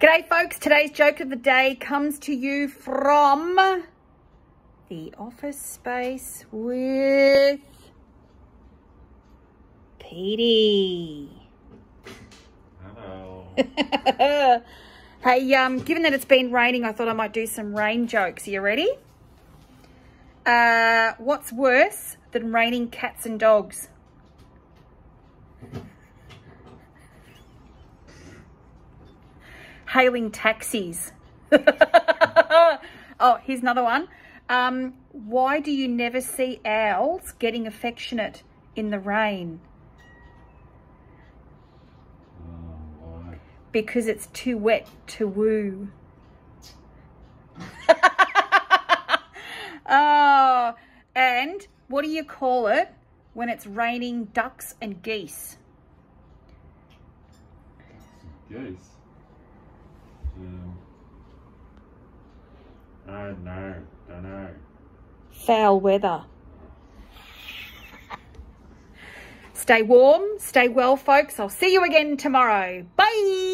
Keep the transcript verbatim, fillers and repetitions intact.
G'day folks, today's joke of the day comes to you from The Office Space with Petey. Hello. Hey, um, given that it's been raining, I thought I might do some rain jokes. Are you ready? Uh, what's worse than raining cats and dogs? Hailing taxis. Oh, here's another one. Um, why do you never see owls getting affectionate in the rain? Oh, why? Because it's too wet to woo. Oh, and what do you call it when it's raining ducks and geese? Geese. Um, I don't know. Don't know. Foul weather. Stay warm, stay well, folks. I'll see you again tomorrow. Bye.